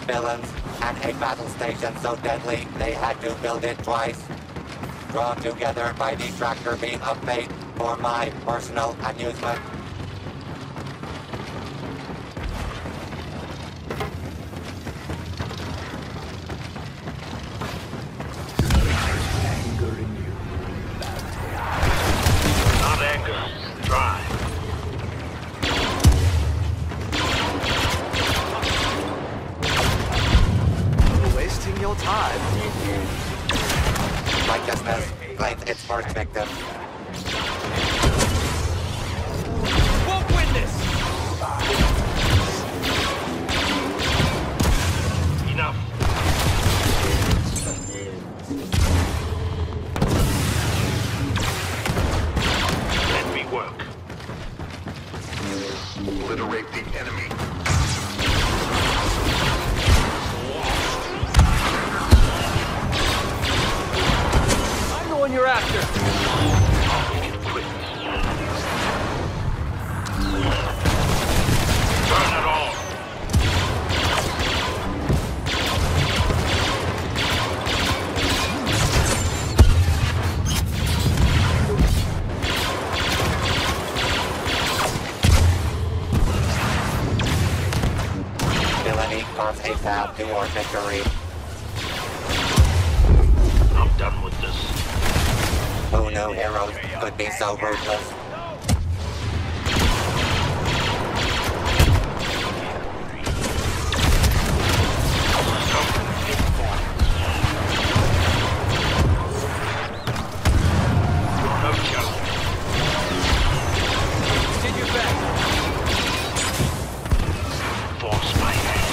Villains, and a battle station so deadly they had to build it twice. Drawn together by the tractor beam of fate for my personal amusement. Not anger, drive. You're wasting your time. Righteousness claims its first victim. Won't win this! Enough. Let me work. Obliterate the enemy. I'm the one you're after. Quit. Burn it all. Villainy carves a path toward victory. I'm done with this. Who knew heroes could be so ruthless? No challenge. Continue back. Force my hand.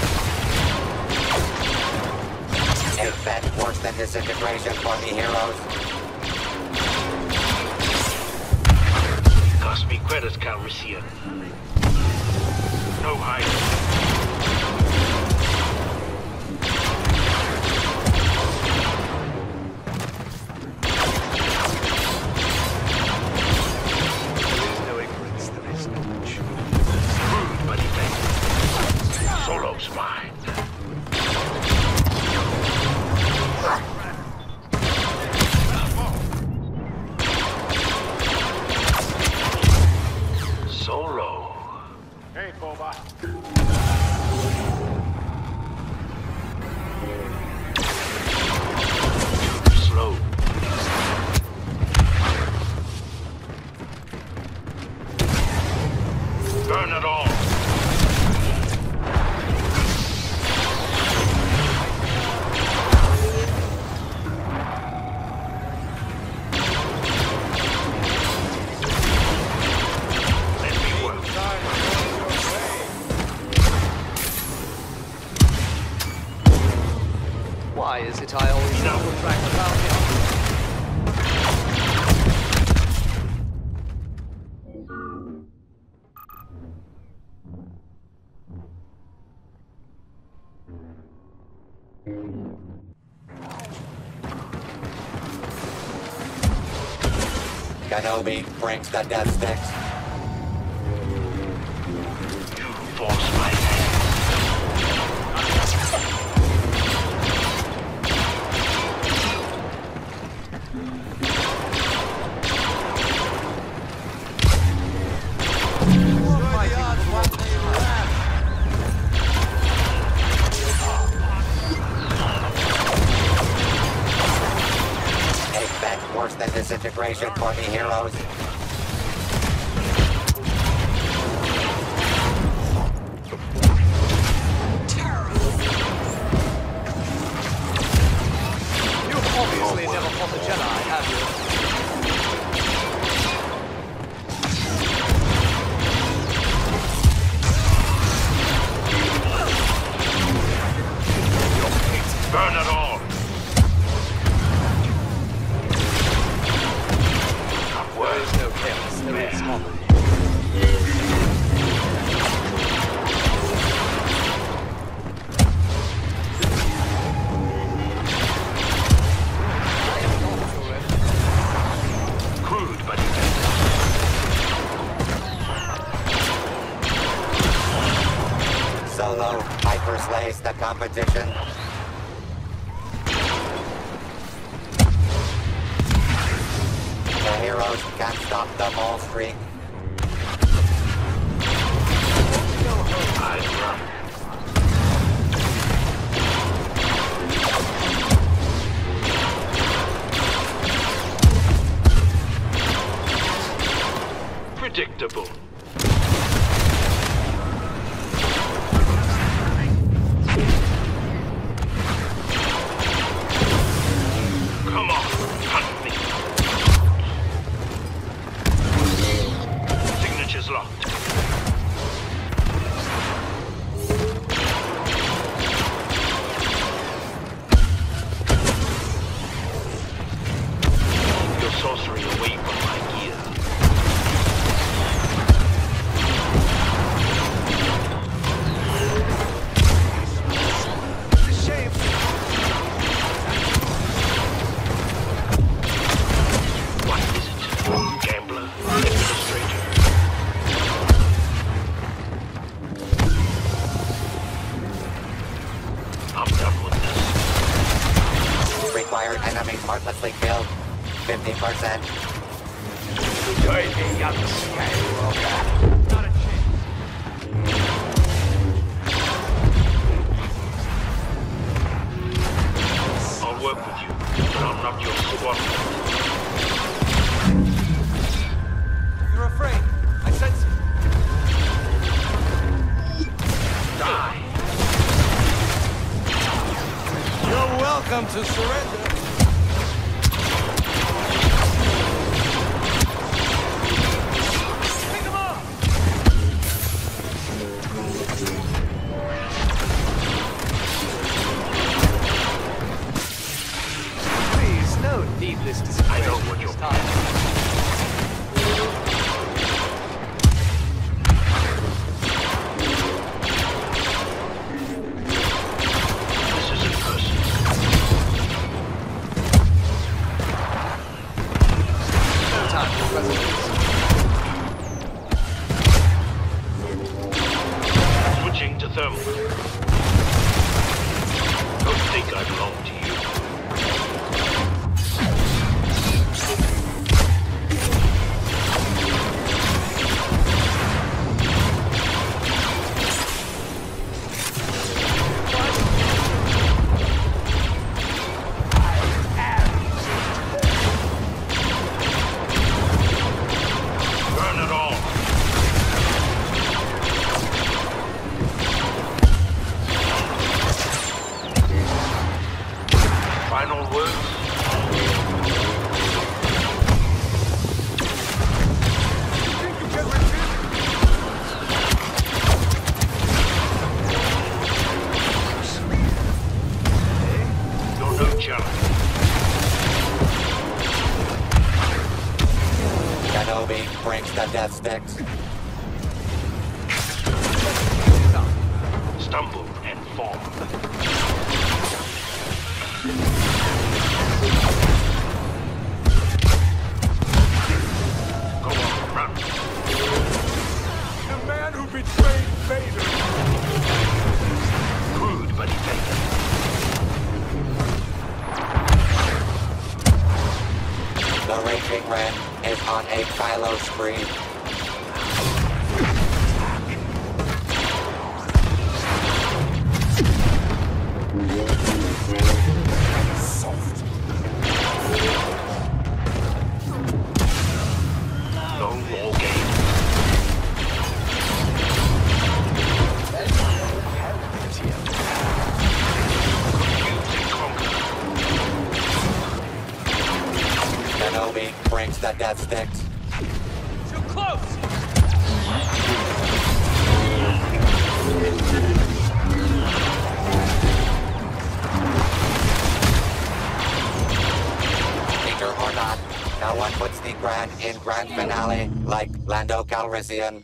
A fate worse than disintegration for the heroes. Cost me credits, Calrissian. No hiding. There is no ignorance, there is knowledge. Rude, but effective. Solo's mine. Solo. Hey, Boba. Slow. Burn it all. Let me work. Why is it I always know to track the bounty? Kenobi brings the death sticks. You force my hand. A fate worse than disintegration for the heroes. You've obviously never fought a Jedi, have you? Burn it all. There is no chaos, there is harmony. Crude, but effective. Solo, I never slays the competition. The heroes can't stop the mole streak. I run. Predictable. Come on, hunt me. Signature's locked. Keep your sorcery away from my gear. It's a shame. What is it? Gambler? Administrator? I'm done with this. Required enemies heartlessly killed. 50%. Join me, young Skywalker. Not a chance. I'll work with you, but I'm not your squad. You're afraid. I sense it. Die! You're welcome to surrender. Pick 'em up! Please, no needless discretion I know what this you're- time. This isn't personal. No time for presidents. Switching to thermal. Don't think I belong to you. Burn it all. Final words? You're no challenge. Kenobi brings the death sticks. Stumble and fall. Go on, run. The man who betrayed Vader. Crude but effective. The Raging Red is on a Kylo spree. No more game. Confuse and conquer. Kenobi brings the death sticks. Too close! Danger or not, no one puts the Grand in Grand Finale like Lando Calrissian.